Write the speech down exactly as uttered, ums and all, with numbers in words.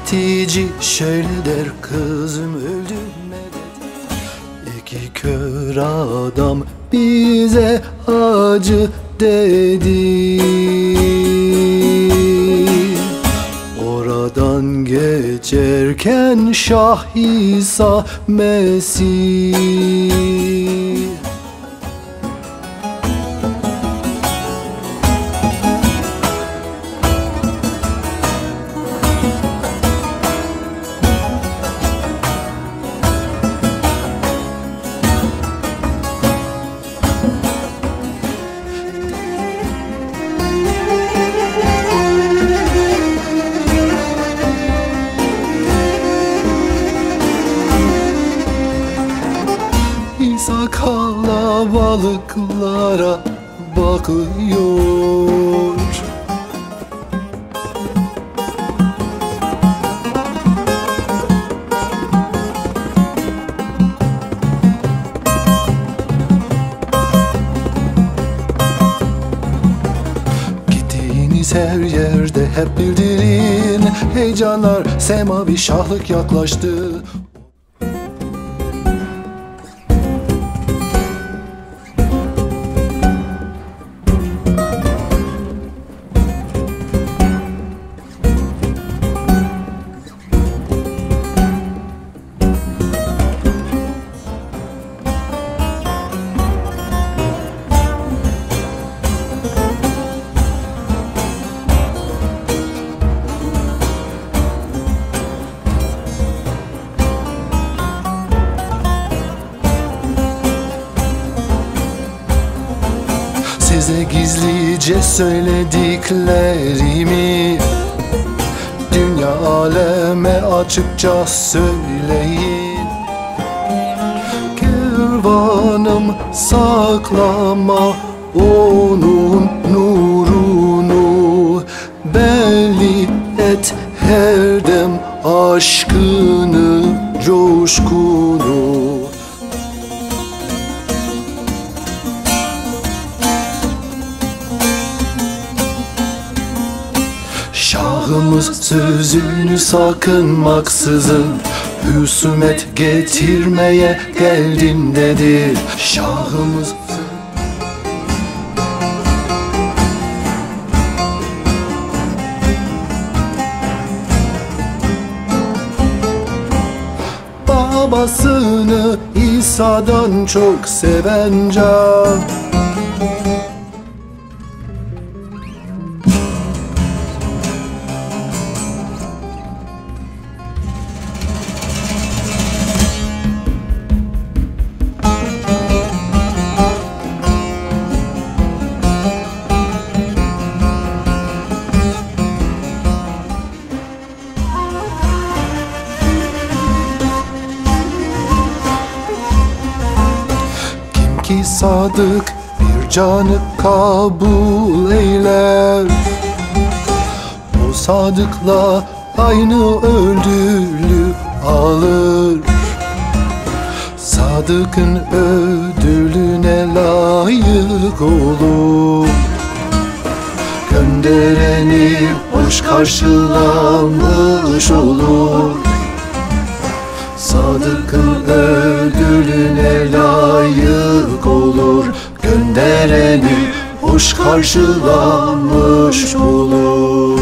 Hatice şöyle der, kızım öldü medet. İki kör adam bize acı dedi. Oradan geçerken Şah İsa Mesih. İsa kalabalıklara bakıyor. Gittiğiniz her yerde hep bildirin, heyecanlar, semavi şahlık yaklaştı. Size gizlice söylediklerimi dünya aleme açıkça söyleyin. Kervanım saklama onun nurunu, belli et her dem aşkını, coşkunu. Şahımız sözünü sakınmaksızın husumet getirmeye geldim dedi. Şahımız babasını İsa'dan çok seven can. Ki sadık bir canı kabul eyler, o sadıkla aynı ödülü alır. Sadıkın ödülüne layık olur, göndereni hoş karşılamış olur. Sadıkın ödülüne layık olur, göndereni hoş karşılamış olur.